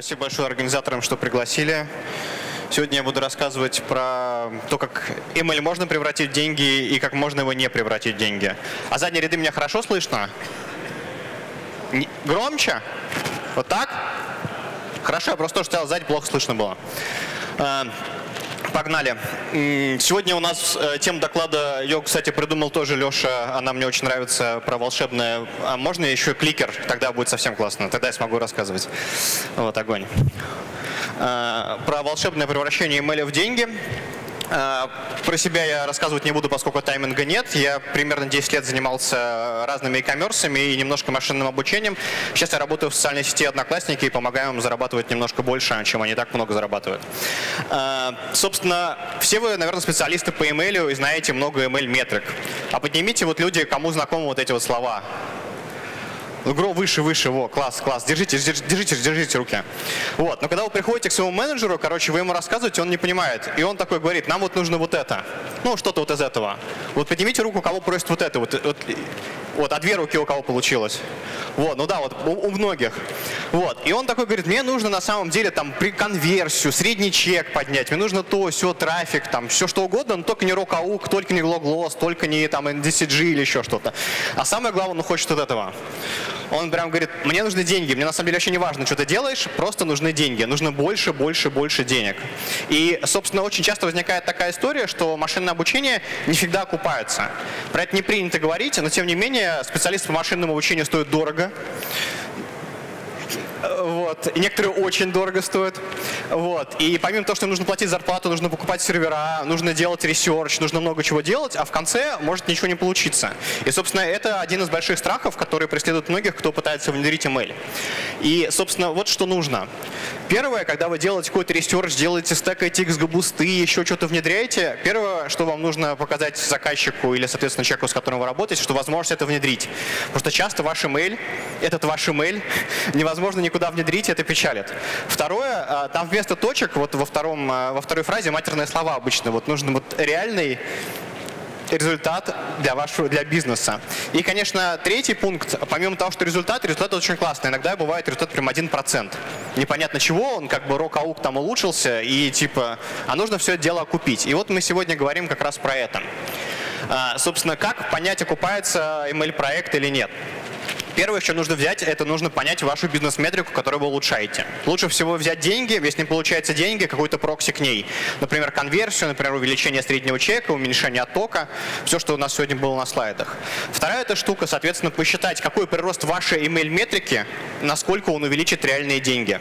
Спасибо большое организаторам, что пригласили. Сегодня я буду рассказывать про то, как email можно превратить в деньги и как можно его не превратить в деньги. А задние ряды меня хорошо слышно? Громче? Вот так? Хорошо, я просто тоже стоял сзади, плохо слышно было. Погнали. Сегодня у нас тему доклада, ее, кстати, придумал тоже Леша, она мне очень нравится, про волшебное. А можно еще кликер? Тогда будет совсем классно, тогда я смогу рассказывать. Вот, огонь. Про волшебное превращение email в деньги. Про себя я рассказывать не буду, поскольку тайминга нет. Я примерно 10 лет занимался разными e-коммерсами и немножко машинным обучением. Сейчас я работаю в социальной сети Одноклассники и помогаю им зарабатывать немножко больше, чем они так много зарабатывают. Собственно, все вы, наверное, специалисты по email и знаете много email-метрик. А поднимите вот люди, кому знакомы вот эти вот слова. Выше, выше, во, класс, класс, держите руки. Вот, но когда вы приходите к своему менеджеру, короче, вы ему рассказываете, он не понимает. И он такой говорит, нам вот нужно вот это. Ну, что-то вот из этого. Вот поднимите руку, кого просит вот это. Вот, а 2 руки у кого получилось. Вот, ну да, вот у многих. Вот, и он такой говорит, мне нужно на самом деле там при конверсию, средний чек поднять, мне нужно то, все, трафик, там, все что угодно, но только не рок-аук, только не лог-лосс, только не там NDCG или еще что-то. А самое главное, он хочет вот этого. Он прям говорит, мне нужны деньги, мне на самом деле вообще не важно, что ты делаешь, просто нужны деньги, нужно больше, больше, больше денег. И, собственно, очень часто возникает такая история, что машинное обучение не всегда окупается. Про это не принято говорить, но тем не менее специалисты по машинному обучению стоят дорого. Вот. И некоторые очень дорого стоят. Вот. И помимо того, что нужно платить зарплату, нужно покупать сервера, нужно делать ресерч, нужно много чего делать, а в конце может ничего не получиться. И, собственно, это один из больших страхов, которые преследуют многих, кто пытается внедрить email. И, собственно, вот что нужно. Первое, когда вы делаете какой-то ресерч, делаете стекаете XG-бусты, еще что-то внедряете, первое, что вам нужно показать заказчику или, соответственно, человеку, с которым вы работаете, что возможность это внедрить. Потому что часто ваш email, ваш email невозможно никуда внедрить, это печалит. Второе, там вместо точек, вот во второй фразе матерные слова обычно. Вот нужен вот реальный результат для бизнеса. И, конечно, третий пункт, помимо того, что результат очень классный. Иногда бывает результат прям 1%. Непонятно чего, он как бы рок-аук там улучшился, и типа, а нужно все это дело окупить. И вот мы сегодня говорим как раз про это. Собственно, как понять, окупается email-проект или нет. Первое, что нужно взять, это нужно понять вашу бизнес-метрику, которую вы улучшаете. Лучше всего взять деньги, если не получается деньги, какой-то прокси к ней. Например, конверсию, например, увеличение среднего чека, уменьшение оттока, все, что у нас сегодня было на слайдах. Вторая эта штука, соответственно, посчитать, какой прирост вашей email-метрики, насколько он увеличит реальные деньги.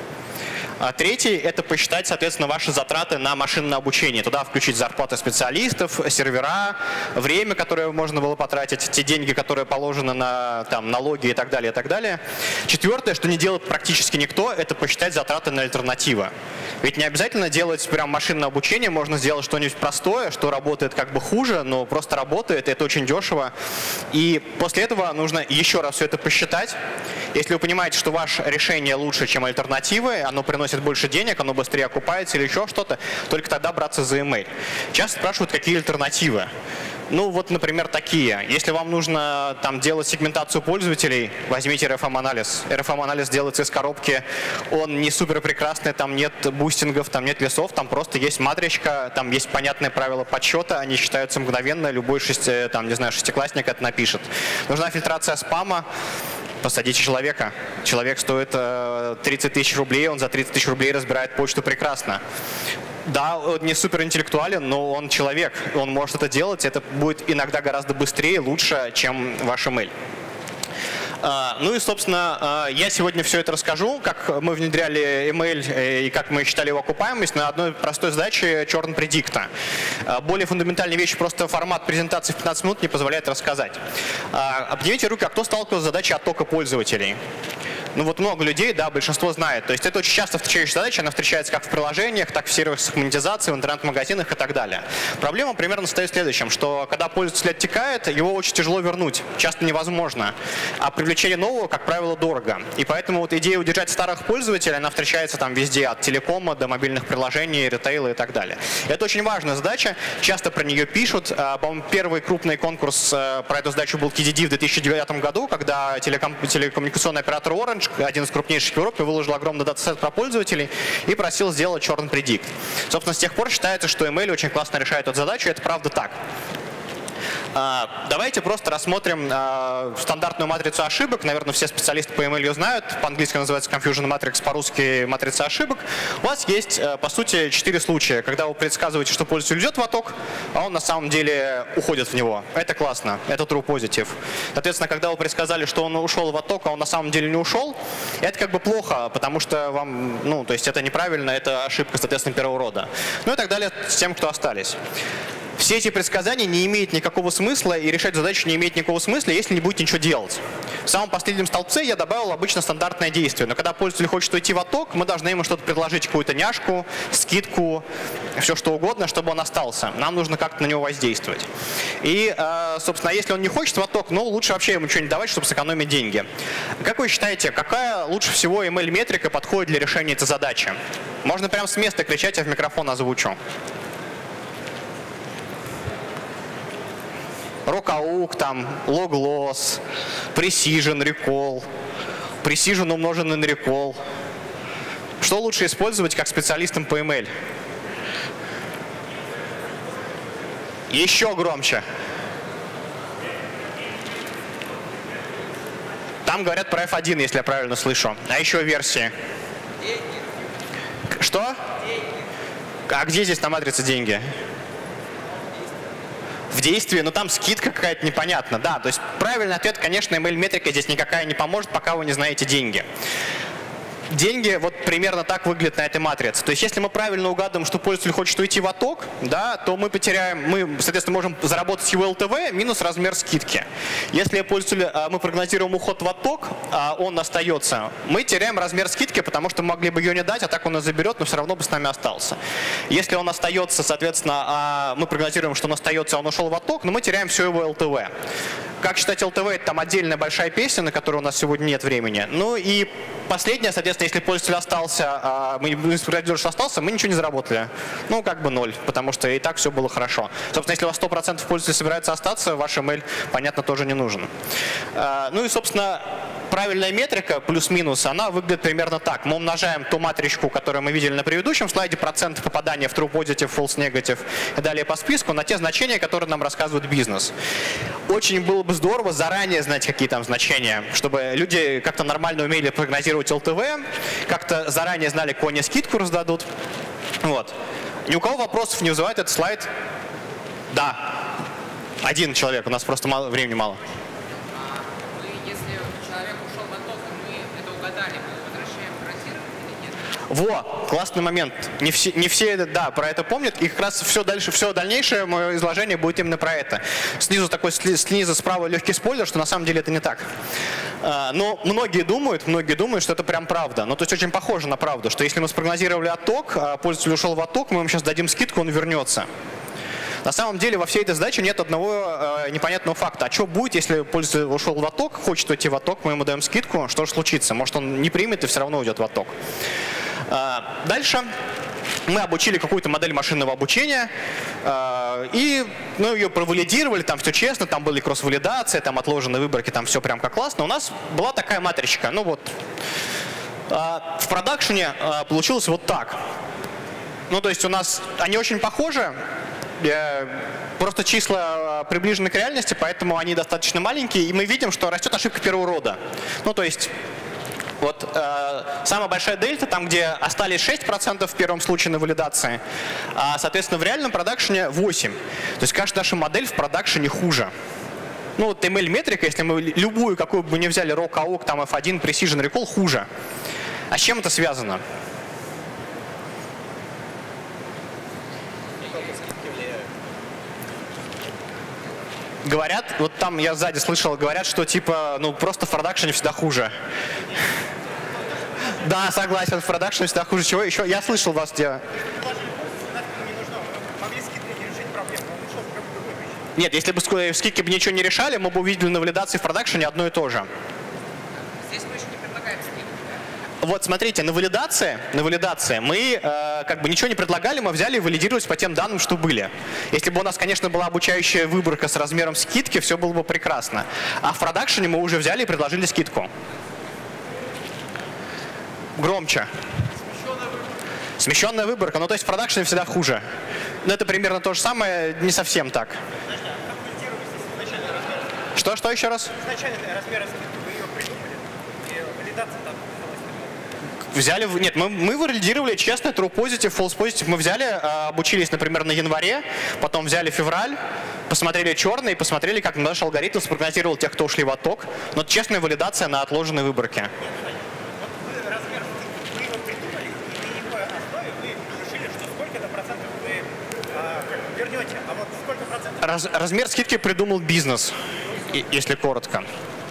А третий – это посчитать, соответственно, ваши затраты на машинное обучение. Туда включить зарплаты специалистов, сервера, время, которое можно было потратить, те деньги, которые положены на там, налоги и так далее, и так далее. Четвертое, что не делает практически никто, это посчитать затраты на альтернативы. Ведь не обязательно делать прям машинное обучение, можно сделать что-нибудь простое, что работает как бы хуже, но просто работает, и это очень дешево. И после этого нужно еще раз все это посчитать. Если вы понимаете, что ваше решение лучше, чем альтернативы, оно приносит больше денег, оно быстрее окупается или еще что-то, только тогда браться за email. Часто спрашивают, какие альтернативы. Ну вот, например, такие. Если вам нужно там делать сегментацию пользователей, возьмите RFM-анализ. RFM-анализ делается из коробки, он не супер прекрасный, там нет бустингов, там нет весов, там просто есть матричка, там есть понятные правила подсчета, они считаются мгновенно, любой шестиклассник это напишет. Нужна фильтрация спама. Посадите человека. Человек стоит 30 тысяч рублей, он за 30 тысяч рублей разбирает почту прекрасно. Да, он не суперинтеллектуален, но он человек, он может это делать, это будет иногда гораздо быстрее, лучше, чем ваш email. Ну и, собственно, я сегодня все это расскажу, как мы внедряли email и как мы считали его окупаемость на одной простой задаче Churn Predict. Более фундаментальные вещи, просто формат презентации в 15 минут не позволяет рассказать. Поднимите руки, а кто сталкивался с задачей оттока пользователей? Ну вот много людей, да, большинство знает. То есть это очень часто встречающая задача, она встречается как в приложениях, так и в сервисах монетизации, в интернет-магазинах и так далее. Проблема примерно состоит в следующем, что когда пользователь оттекает, его очень тяжело вернуть, часто невозможно. А привлечение нового, как правило, дорого. И поэтому вот идея удержать старых пользователей, она встречается там везде, от телекома до мобильных приложений, ритейла и так далее. Это очень важная задача, часто про нее пишут. По-моему, первый крупный конкурс про эту задачу был KDD в 2009 году, когда телекоммуникационный оператор Orange Orange, один из крупнейших в Европе, выложил огромный датасет про пользователей и просил сделать Churn Predict. Собственно, с тех пор считается, что ML очень классно решает эту задачу, и это правда так. Давайте просто рассмотрим стандартную матрицу ошибок. Наверное, все специалисты по ML ее знают. По-английски называется Confusion Matrix, по-русски матрица ошибок. У вас есть, по сути, 4 случая, когда вы предсказываете, что пользователь идет в отток, а он на самом деле уходит в него. Это классно, это true positive. Соответственно, когда вы предсказали, что он ушел в отток, а он на самом деле не ушел, это как бы плохо, потому что вам, ну, то есть это неправильно, это ошибка, соответственно, первого рода. Ну и так далее с тем, кто остались. Все эти предсказания не имеют никакого смысла, и решать задачу не имеет никакого смысла, если не будете ничего делать. В самом последнем столбце я добавил обычно стандартное действие. Но когда пользователь хочет уйти в отток, мы должны ему что-то предложить, какую-то няшку, скидку, все что угодно, чтобы он остался. Нам нужно как-то на него воздействовать. И, собственно, если он не хочет в отток, ну, лучше вообще ему ничего не давать, чтобы сэкономить деньги. Как вы считаете, какая лучше всего ML-метрика подходит для решения этой задачи? Можно прямо с места кричать, я в микрофон озвучу. Рокаук, там, log-loss, precision, recall, precision умноженный на recall. Что лучше использовать как специалистам по ML? Еще громче. Там говорят про F1, если я правильно слышу. А еще версии. Что? А где здесь на матрице деньги? В действии, но там скидка какая-то непонятна. Да, то есть правильный ответ, конечно, ML-метрика здесь никакая не поможет, пока вы не знаете деньги. Деньги вот примерно так выглядят на этой матрице. То есть если мы правильно угадываем, что пользователь хочет уйти в отток, да, то мы потеряем, мы, соответственно, можем заработать его LTV минус размер скидки. Если мы прогнозируем уход в отток, а он остается, мы теряем размер скидки, потому что мы могли бы ее не дать, а так он нас заберет, но все равно бы с нами остался. Если он остается, соответственно, мы прогнозируем, что он остается, а он ушел в отток, но мы теряем все его LTV. Как считать LTV, это там отдельная большая песня, на которую у нас сегодня нет времени. Ну и последнее, соответственно, если пользователь остался, мы прогнозируем, что остался, мы ничего не заработали. Ну, как бы 0, потому что и так все было хорошо. Собственно, если у вас 100% пользователей собирается остаться, ваш email, понятно, тоже не нужен. Ну и, собственно, правильная метрика, плюс-минус, она выглядит примерно так. Мы умножаем ту матричку, которую мы видели на предыдущем слайде, процент попадания в true positive, false negative и далее по списку, на те значения, которые нам рассказывает бизнес. Очень было бы здорово заранее знать, какие там значения, чтобы люди как-то нормально умели прогнозировать LTV, как-то заранее знали, какую они скидку раздадут. Вот. Ни у кого вопросов не вызывает этот слайд? Да. Один человек, у нас просто времени мало. Во, классный момент. Не все да, про это помнят. И как раз все дальнейшее мое изложение будет именно про это. Снизу справа легкий спойлер, что на самом деле это не так. Но многие думают, что это прям правда. Ну, то есть очень похоже на правду, что если мы спрогнозировали отток, а пользователь ушел в отток, мы ему сейчас дадим скидку, он вернется. На самом деле во всей этой задаче нет одного непонятного факта. А что будет, если пользователь ушел в отток, хочет уйти в отток, мы ему даем скидку, что же случится? Может, он не примет и все равно уйдет в отток. Дальше мы обучили какую-то модель машинного обучения, и ее провалидировали, там все честно, там были кросс-валидация, там отложенные выборки, там все прям как классно. У нас была такая матричка. Ну вот, в продакшене получилось вот так. Ну то есть у нас они очень похожи, просто числа приближены к реальности, поэтому они достаточно маленькие, и мы видим, что растет ошибка первого рода. Ну то есть вот самая большая дельта, там, где остались 6% в первом случае на валидации, а, соответственно, в реальном продакшене 8%. То есть каждая наша модель в продакшене хуже. Ну вот ML-метрика, если мы любую, какую бы ни взяли, RAW, AUK, там F1, Precision, Recall, хуже. А с чем это связано? Говорят, вот там я сзади слышал, говорят, что типа, ну просто в продакшене всегда хуже. Да, согласен, в продакшене всегда хуже. Чего еще? Я слышал вас, где... Нет, если бы скидки бы ничего не решали, мы бы увидели на валидации в продакшене одно и то же. Здесь мы еще не предлагаем скидку. Вот смотрите, на валидации мы как бы ничего не предлагали, мы взяли и валидировались по тем данным, что были. Если бы у нас, конечно, была обучающая выборка с размером скидки, все было бы прекрасно. А в продакшене мы уже взяли и предложили скидку. Громче. Смещенная выборка. Ну, то есть в продакшене всегда хуже. Но это примерно то же самое, не совсем так. Что еще раз? Изначально размер скидки вы ее придумали, и валидация там взяли, нет, мы валидировали честно, true positive, false positive. Мы взяли, обучились, например, на январе, потом взяли февраль, посмотрели черный, посмотрели, как наш алгоритм спрогнозировал тех, кто ушли в отток. Но это честная валидация на отложенной выборке. вы размер скидки, вы его придумали, и на его основе вы решили, что сколько-то процентов вы вернете, а вот сколько процентов... Размер скидки придумал бизнес, если коротко.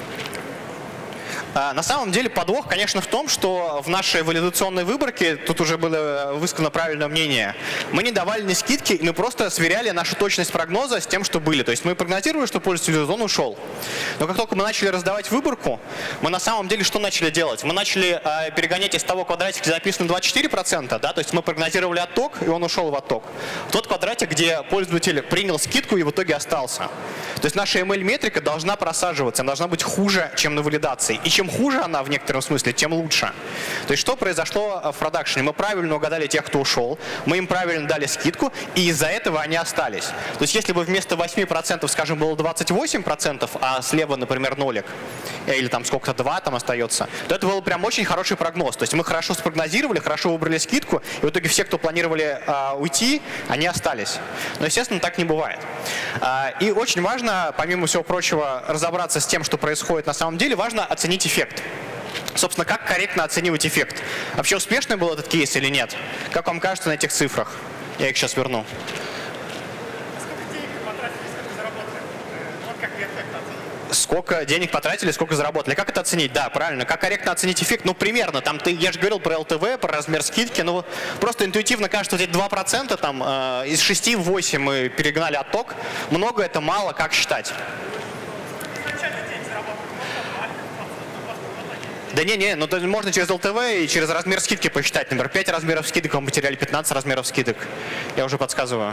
На самом деле подвох, конечно, в том, что в нашей валидационной выборке, тут уже было высказано правильное мнение, мы не давали ни скидки, мы просто сверяли нашу точность прогноза с тем, что были. То есть мы прогнозировали, что пользователь уйдет, он ушел. Но как только мы начали раздавать выборку, мы на самом деле что начали делать? Мы начали перегонять из того квадратика, где записано 24%, да, то есть мы прогнозировали отток, и он ушел в отток. В тот квадратик, где пользователь принял скидку и в итоге остался. То есть наша ML-метрика должна просаживаться, она должна быть хуже, чем на валидации. И чем хуже она в некотором смысле, тем лучше. То есть что произошло в продакшене? Мы правильно угадали тех, кто ушел, мы им правильно дали скидку, и из-за этого они остались. То есть если бы вместо 8%, скажем, было 28%, а слева, например, нолик, или там сколько-то 2 там остается, то это был прям очень хороший прогноз. То есть мы хорошо спрогнозировали, хорошо выбрали скидку, и в итоге все, кто планировали уйти, они остались. Но, естественно, так не бывает. И очень важно, помимо всего прочего, разобраться с тем, что происходит на самом деле, важно оценить эффект. Собственно, как корректно оценивать эффект? Вообще успешный был этот кейс или нет? Как вам кажется на этих цифрах? Я их сейчас верну. Сколько денег потратили, сколько заработали. Как это оценить? Да, правильно. Как корректно оценить эффект? Ну, примерно. Там я же говорил про ЛТВ, про размер скидки. Ну, просто интуитивно кажется, вот эти 2%, там, из 6 в 8 мы перегнали отток. Много это, мало, как считать? Да не, ну можно через ЛТВ и через размер скидки посчитать. Например, 5 размеров скидок вам потеряли, 15 размеров скидок. Я уже подсказываю.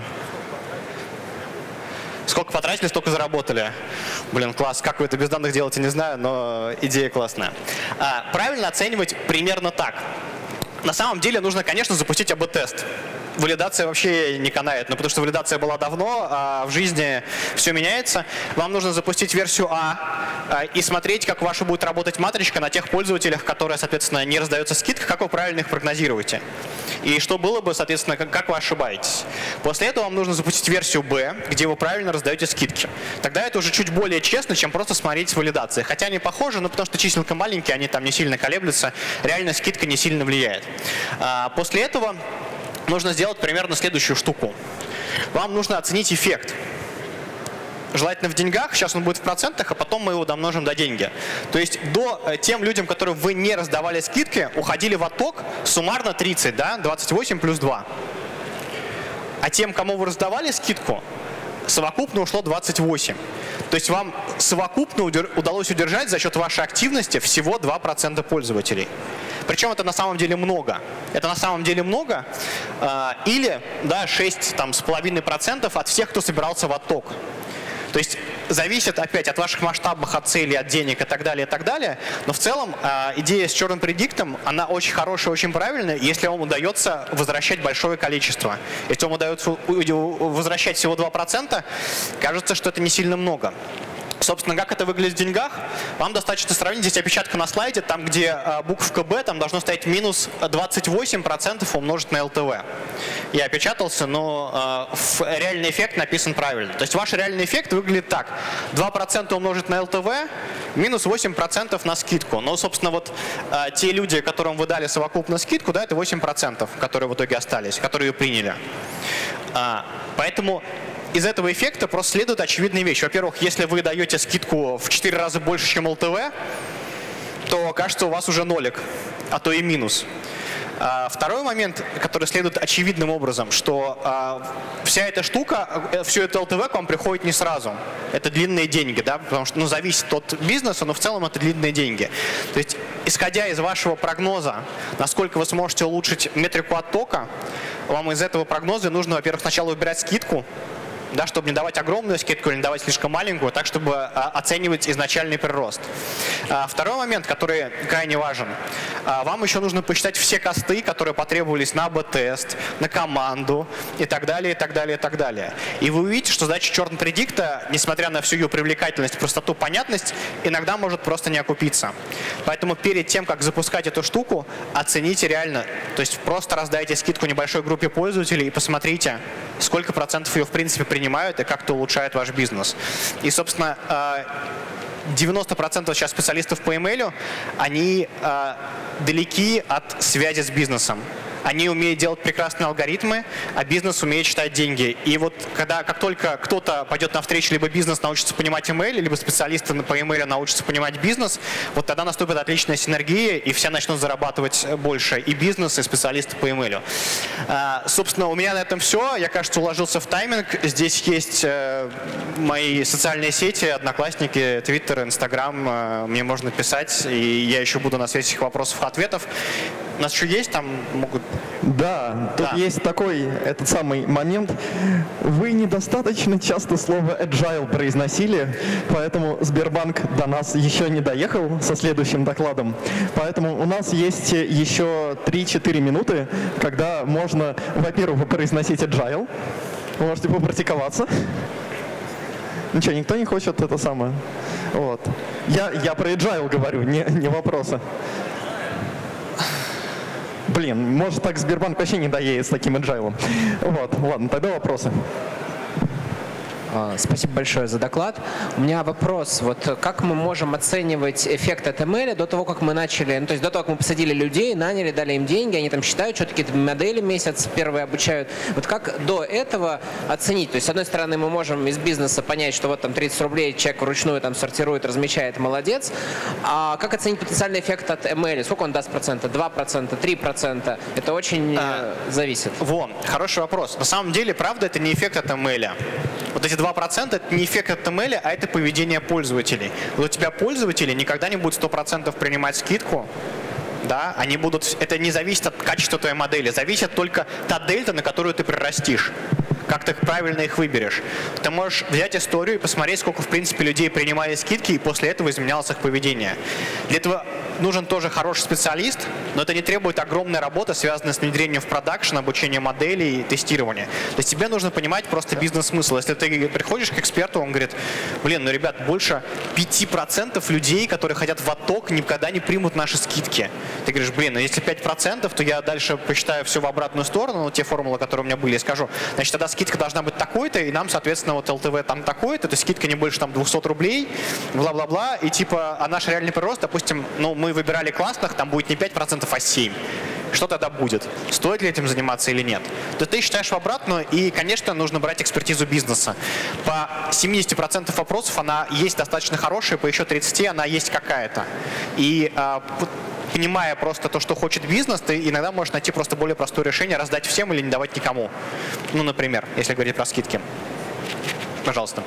Сколько потратили, столько заработали. Блин, класс. Как вы это без данных делаете, не знаю, но идея классная. Правильно оценивать примерно так. На самом деле нужно, конечно, запустить АБ-тест. Валидация вообще не канает, но потому что валидация была давно, а в жизни все меняется. Вам нужно запустить версию А и смотреть, как ваша будет работать матричка на тех пользователях, которые, соответственно, не раздается скидка, как вы правильно их прогнозируете. И что было бы, соответственно, как вы ошибаетесь. После этого вам нужно запустить версию Б, где вы правильно раздаете скидки. Тогда это уже чуть более честно, чем просто смотреть с валидацией. Хотя они похожи, но потому что численка маленькие, они там не сильно колеблются, реально скидка не сильно влияет. После этого нужно сделать примерно следующую штуку. Вам нужно оценить эффект. Желательно в деньгах, сейчас он будет в процентах, а потом мы его домножим до деньги. То есть тем людям, которым вы не раздавали скидки, уходили в отток суммарно 30, да, 28 плюс 2. А тем, кому вы раздавали скидку, совокупно ушло 28. То есть вам совокупно удалось удержать за счет вашей активности всего 2% пользователей. Причем это на самом деле много. Это на самом деле много. Или да, 6,5% от всех, кто собирался в отток. То есть зависит опять от ваших масштабов, от целей, от денег и так далее, но в целом идея с черным предиктом, она очень хорошая, очень правильная, если вам удается возвращать большое количество. Если вам удается возвращать всего 2%, кажется, что это не сильно много. Собственно, как это выглядит в деньгах, вам достаточно сравнить. Здесь опечатка на слайде, там, где буковка «Б», там должно стоять минус 28% умножить на ЛТВ. Я опечатался, но реальный эффект написан правильно. То есть ваш реальный эффект выглядит так. 2% умножить на ЛТВ, минус 8% на скидку. Но, собственно, вот те люди, которым вы дали совокупно скидку, да, это 8%, которые в итоге остались, которые ее приняли. Поэтому из этого эффекта просто следует очевидная вещь. Во-первых, если вы даете скидку в 4 раза больше, чем ЛТВ, то кажется, у вас уже нолик, а то и минус. Второй момент, который следует очевидным образом, что вся эта штука, все это ЛТВ к вам приходит не сразу. Это длинные деньги, да, потому что зависит от бизнеса, но в целом это длинные деньги. То есть, исходя из вашего прогноза, насколько вы сможете улучшить метрику оттока, вам из этого прогноза нужно, во-первых, сначала выбирать скидку, да, чтобы не давать огромную скидку или не давать слишком маленькую, так, чтобы оценивать изначальный прирост. Второй момент, который крайне важен. Вам еще нужно посчитать все косты, которые потребовались на АБ-тест, на команду и так далее, и так далее, и так далее. И вы увидите, что задача Churn предикта, несмотря на всю ее привлекательность, простоту, понятность, иногда может просто не окупиться. Поэтому перед тем, как запускать эту штуку, оцените реально. То есть просто раздайте скидку небольшой группе пользователей и посмотрите, сколько процентов ее в принципе принимают и как это улучшает ваш бизнес. И, собственно, 90% сейчас специалистов по email, они далеки от связи с бизнесом. Они умеют делать прекрасные алгоритмы, а бизнес умеет считать деньги. И вот как только кто-то пойдет навстречу, либо бизнес научится понимать email, либо специалисты по email научатся понимать бизнес, вот тогда наступит отличная синергия, и все начнут зарабатывать больше, и бизнес, и специалисты по email. Собственно, у меня на этом все. Я, кажется, уложился в тайминг. Здесь есть мои социальные сети, Одноклассники, Твиттер, Инстаграм. Мне можно писать, и я еще буду на связи всех вопросов и ответов. У нас еще есть, там могут... Да, тут есть такой, этот самый момент. Вы недостаточно часто слово agile произносили, поэтому Сбербанк до нас еще не доехал со следующим докладом. Поэтому у нас есть еще 3-4 минуты, когда можно, во-первых, произносить agile. Вы можете попрактиковаться. Ничего, никто не хочет это самое. Вот. Я про agile говорю, не вопросы. Блин, может так Сбербанк вообще не доедет с таким agile. Вот, ладно, тогда вопросы. Спасибо большое за доклад. У меня вопрос. Вот как мы можем оценивать эффект от ML до того, как мы начали, то есть до того, как мы посадили людей, наняли, дали им деньги, они там считают, что-то какие-то модели месяц первые обучают. Вот как до этого оценить? То есть, с одной стороны, мы можем из бизнеса понять, что вот там 30 рублей человек вручную там сортирует, размечает, молодец. А как оценить потенциальный эффект от ML? Сколько он даст процента? 2%, 3%? Это очень зависит. Хороший вопрос. На самом деле, правда, это не эффект от ML. Вот эти 2% это не эффект от ML, а это поведение пользователей. Вот у тебя пользователи никогда не будут 100% принимать скидку. Да, они будут, это не зависит от качества твоей модели, зависит только та дельта, на которую ты прирастишь. Как ты правильно их выберешь. Ты можешь взять историю и посмотреть, сколько в принципе людей принимали скидки, и после этого изменялось их поведение. Для этого нужен тоже хороший специалист, но это не требует огромной работы, связанной с внедрением в продакшн, обучением моделей и тестирования. То есть тебе нужно понимать просто бизнес-смысл. Если ты приходишь к эксперту, он говорит, блин, ну ребят, больше 5% людей, которые хотят в отток, никогда не примут наши скидки. Ты говоришь, блин, ну если 5%, то я дальше посчитаю все в обратную сторону, те формулы, которые у меня были, и скажу, значит, тогда скидка должна быть такой-то, и нам, соответственно, вот ЛТВ там такой-то, то есть скидка не больше там 200 рублей, бла-бла-бла, и типа, а наш реальный прирост, допустим, ну, мы выбирали классных, там будет не 5%, а 7%. Что тогда будет? Стоит ли этим заниматься или нет? То ты считаешь в обратную, и, конечно, нужно брать экспертизу бизнеса. По 70% вопросов она есть достаточно хорошая, по еще 30% она есть какая-то. И понимая просто то, что хочет бизнес, ты иногда можешь найти просто более простое решение, раздать всем или не давать никому. Ну, например, если говорить про скидки. Пожалуйста.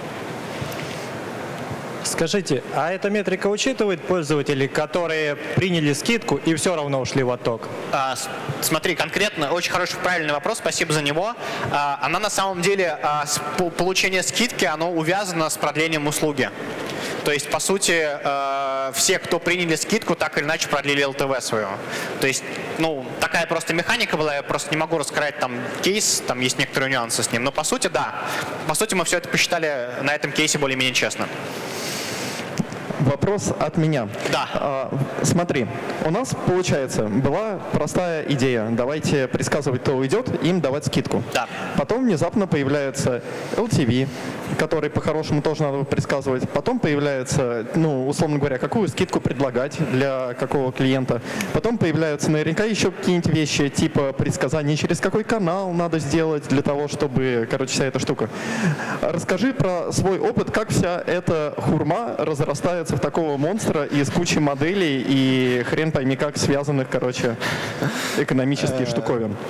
Скажите, а эта метрика учитывает пользователей, которые приняли скидку и все равно ушли в отток? Смотри, конкретно, очень хороший, правильный вопрос, спасибо за него. Она на самом деле, получение скидки, оно увязано с продлением услуги. То есть, по сути, все, кто приняли скидку, так или иначе продлили ЛТВ свою. То есть, ну, такая просто механика была, я просто не могу раскрыть там кейс, там есть некоторые нюансы с ним. Но по сути, да. По сути, мы все это посчитали на этом кейсе более-менее честно. Вопрос от меня. Да. Смотри, у нас, получается, была простая идея. Давайте предсказывать, кто уйдет, им давать скидку. Да. Потом внезапно появляется LTV, который по-хорошему тоже надо предсказывать. Потом появляется, ну, условно говоря, какую скидку предлагать для какого клиента. Потом появляются наверняка еще какие-нибудь вещи, типа предсказания, через какой канал надо сделать для того, чтобы, короче, вся эта штука. Расскажи про свой опыт, как вся эта хурма разрастается в такого монстра из кучи моделей и хрен пойми как связанных, короче, экономических штуковин.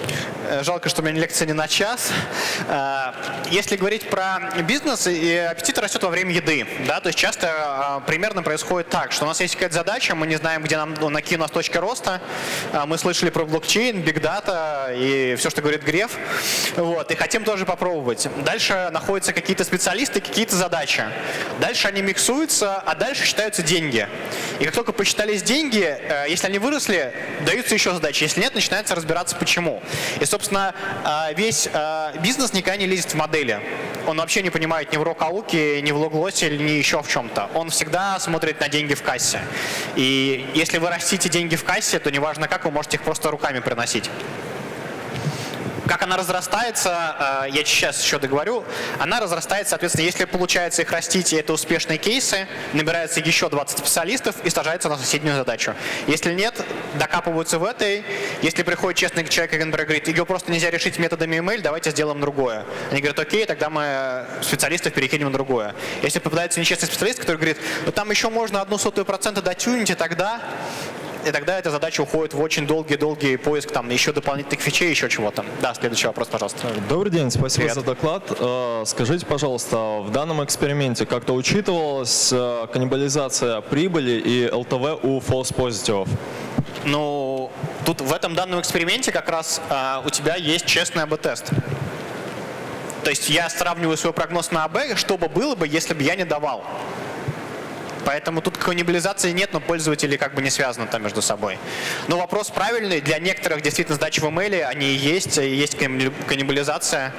Жалко, что у меня лекция не на час. Если говорить про бизнес, аппетит растет во время еды. Да? То есть часто примерно происходит так, что у нас есть какая-то задача, мы не знаем, где нам накинуть у нас точка роста. Мы слышали про блокчейн, бигдата и все, что говорит Греф. Вот, и хотим тоже попробовать. Дальше находятся какие-то специалисты, какие-то задачи. Дальше они миксуются, а дальше считаются деньги. И как только посчитались деньги, если они выросли, даются еще задачи. Если нет, начинается разбираться, почему. И, собственно, весь бизнес никогда не лезет в модели. Он вообще не понимает ни в Рок-Ауке, ни в Логлосе, ни еще в чем-то. Он всегда смотрит на деньги в кассе. И если вы растите деньги в кассе, то неважно как, вы можете их просто руками приносить. Как она разрастается, я сейчас еще договорю, она разрастается, соответственно, если получается их растить, и это успешные кейсы, набирается еще 20 специалистов и сажается на соседнюю задачу. Если нет, докапываются в этой. Если приходит честный человек, и говорит, ее просто нельзя решить методами email, давайте сделаем другое. Они говорят, окей, тогда мы специалистов перекинем на другое. Если попадается нечестный специалист, который говорит, ну там еще можно 0,01% дотюнить, и тогда эта задача уходит в очень долгий поиск там еще дополнительных фичей, еще чего-то. Да, следующий вопрос, пожалуйста. Добрый день, спасибо Привет. за доклад. Скажите, пожалуйста, в данном эксперименте как-то учитывалась каннибализация прибыли и ЛТВ у false позитивов? Ну, тут в этом данном эксперименте как раз у тебя есть честный АБ-тест. То есть я сравниваю свой прогноз на АБ, что бы было бы, если бы я не давал. Поэтому тут каннибализации нет, но пользователи как бы не связаны там между собой. Но вопрос правильный. Для некоторых действительно сдачи в имейле, они и есть каннибализация.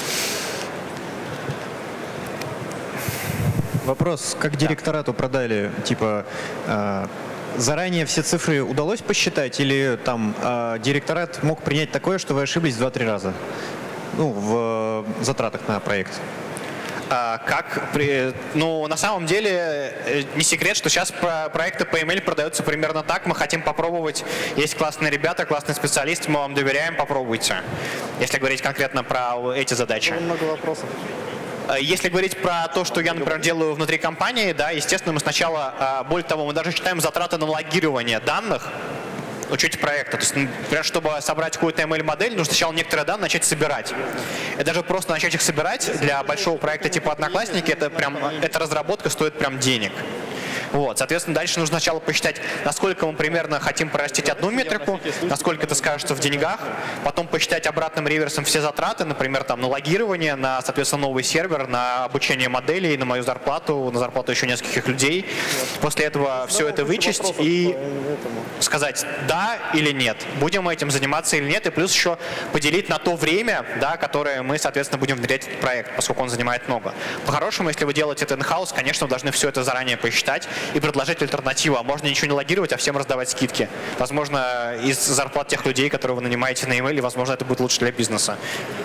Вопрос, как директорату продали, типа, заранее все цифры удалось посчитать или там директорат мог принять такое, что вы ошиблись 2-3 раза? Ну, в затратах на проект. Ну, на самом деле, не секрет, что сейчас проекты по email продаются примерно так. Мы хотим попробовать. Есть классные ребята, классные специалисты, мы вам доверяем, попробуйте. Если говорить конкретно про эти задачи. Много вопросов. Если говорить про то, что я, например, делаю внутри компании, да, естественно, мы сначала, более того, мы даже считаем затраты на логирование данных, учете проекта. То есть, например, чтобы собрать какую-то ML-модель, нужно сначала некоторые данные начать собирать. И даже просто начать их собирать для большого проекта типа Одноклассники, эта разработка стоит прям денег. Вот, соответственно, дальше нужно сначала посчитать, насколько мы примерно хотим прорастить одну метрику, насколько это скажется в деньгах, потом посчитать обратным реверсом все затраты, например, там, на логирование, на, соответственно, новый сервер, на обучение моделей, на мою зарплату, на зарплату еще нескольких людей. После этого все это вычесть и сказать да или нет, будем мы этим заниматься или нет, и плюс еще поделить на то время, да, которое мы, соответственно, будем внедрять этот проект, поскольку он занимает много. По-хорошему, если вы делаете это in-house, конечно, вы должны все это заранее посчитать и предложить альтернативу. А можно ничего не логировать, а всем раздавать скидки. Возможно, из зарплат тех людей, которые вы нанимаете на email, возможно, это будет лучше для бизнеса.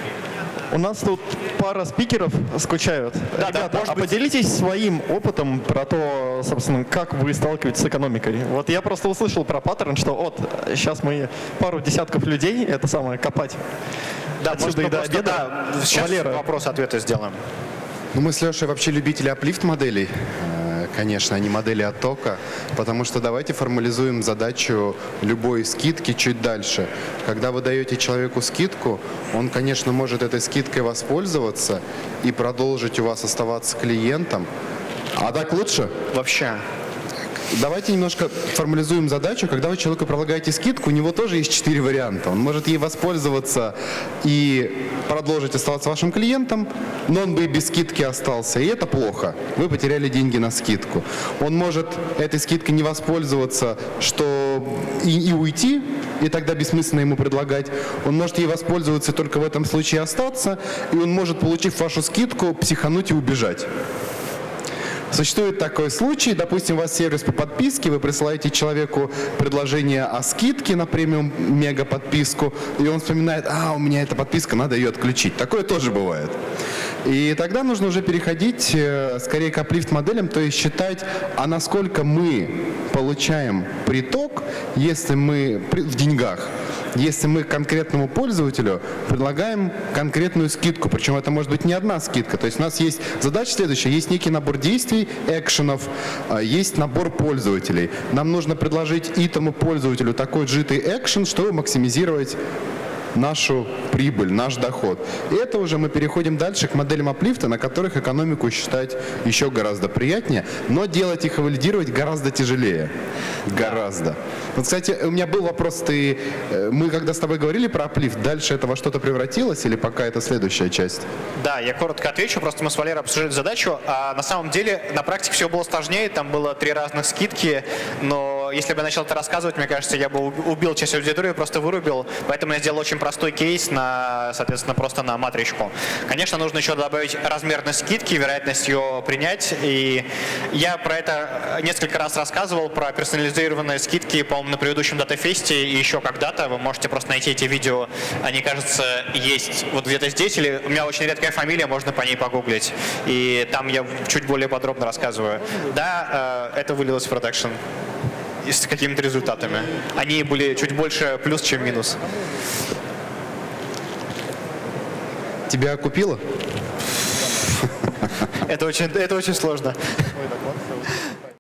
У нас тут пара спикеров скучают. Да, Ребята, да, может быть... поделитесь своим опытом про то, собственно, как вы сталкиваетесь с экономикой. Вот я просто услышал про паттерн, что сейчас мы пару десятков людей, это самое, копать. Да, отсюда и до обеда. Сейчас Валера. вопрос-ответы сделаем. Ну, мы с Лешей вообще любители аплифт-моделей, конечно, а не модели оттока, потому что давайте формализуем задачу любой скидки чуть дальше. Когда вы даете человеку скидку, он, конечно, может этой скидкой воспользоваться и продолжить у вас оставаться клиентом. А так лучше? Вообще. Давайте немножко формализуем задачу. Когда вы человеку предлагаете скидку, у него тоже есть 4 варианта. Он может ей воспользоваться и продолжить оставаться вашим клиентом, но он бы и без скидки остался, и это плохо. Вы потеряли деньги на скидку. Он может этой скидкой не воспользоваться, и уйти, и тогда бессмысленно ему предлагать. Он может ей воспользоваться, только в этом случае остаться, и он может, получив вашу скидку, психануть и убежать. Существует такой случай, допустим, у вас сервис по подписке, вы присылаете человеку предложение о скидке на премиум мега подписку, и он вспоминает, у меня эта подписка, надо ее отключить. Такое тоже бывает. И тогда нужно уже переходить скорее к аплифт-моделям, то есть считать, насколько мы получаем приток, если мы в деньгах, если мы конкретному пользователю предлагаем конкретную скидку, причем это может быть не одна скидка. То есть у нас есть задача следующая, есть некий набор действий, экшенов, есть набор пользователей. Нам нужно предложить и тому пользователю такой сжитый экшен, чтобы максимизировать нашу прибыль, наш доход. И это уже мы переходим дальше к моделям аплифта, на которых экономику считать еще гораздо приятнее, но делать их и валидировать гораздо тяжелее. Гораздо. Вот, кстати, у меня был вопрос, мы когда с тобой говорили про аплифт, дальше это во что-то превратилось или пока это следующая часть? Да, я коротко отвечу, просто мы с Валерой обсуждали задачу, а на самом деле на практике все было сложнее, там было 3 разных скидки, но если бы я начал это рассказывать, мне кажется, я бы убил часть аудитории, просто вырубил, поэтому я сделал очень простой кейс, соответственно, просто на матричку. Конечно, нужно еще добавить размерность скидки, вероятность ее принять, и я про это несколько раз рассказывал, про персонализированные скидки, по-моему, на предыдущем датафесте и еще когда-то, вы можете просто найти эти видео, они, кажется, есть вот где-то здесь, или у меня очень редкая фамилия, можно по ней погуглить, и там я чуть более подробно рассказываю. Да, это вылилось в продакшн. И с какими-то результатами. Они были чуть больше плюс, чем минус. Тебя купило? Это очень сложно.